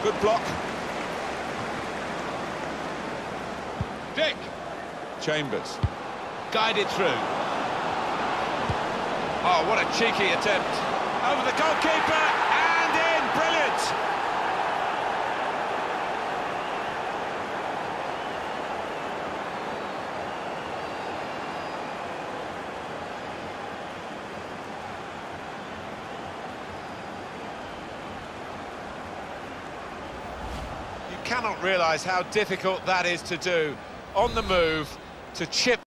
Good block. Dick. Chambers. Guided through. Oh, what a cheeky attempt. Over the goalkeeper, and in! Brilliant! You cannot realise how difficult that is to do. On the move, to chip